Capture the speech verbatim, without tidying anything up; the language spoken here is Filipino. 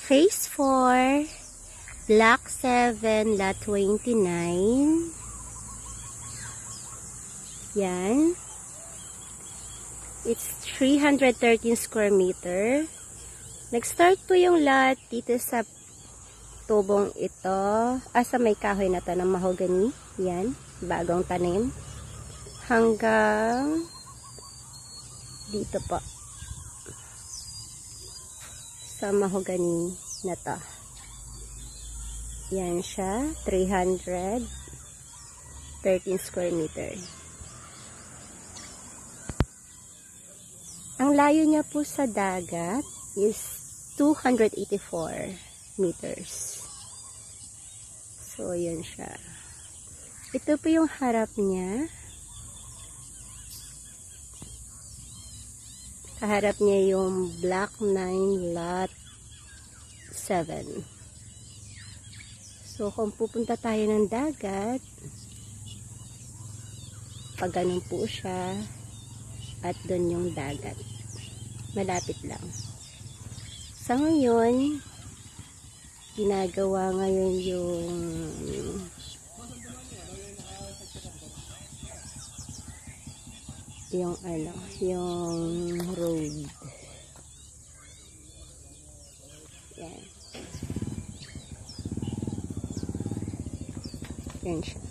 Phase four, Block seven, Lot twenty-nine. Yan. It's three hundred thirteen square meter. Nag-start po yung lot dito sa tubong ito. Asa may kahoy na to ng mahogany. Yan. Bagong tanim. Hanggang dito po. Sa mahogany na to. Yan siya. three hundred thirteen square meter. Ang layo niya po sa dagat is two hundred eighty-four meters. So, yun siya. Ito po yung harap niya. Kaharap niya yung Block nine, Lot seven. So, kung pupunta tayo ng dagat, pag ganun po siya, at doon yung dagat. Malapit lang. Sa ngayon, ginagawa ngayon yung yung ano, yung road. Yan. Yan siya.